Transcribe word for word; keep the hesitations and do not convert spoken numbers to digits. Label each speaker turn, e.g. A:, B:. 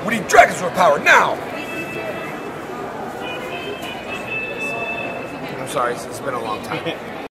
A: We need Dragonzord Power now! I'm sorry, it's been a long time.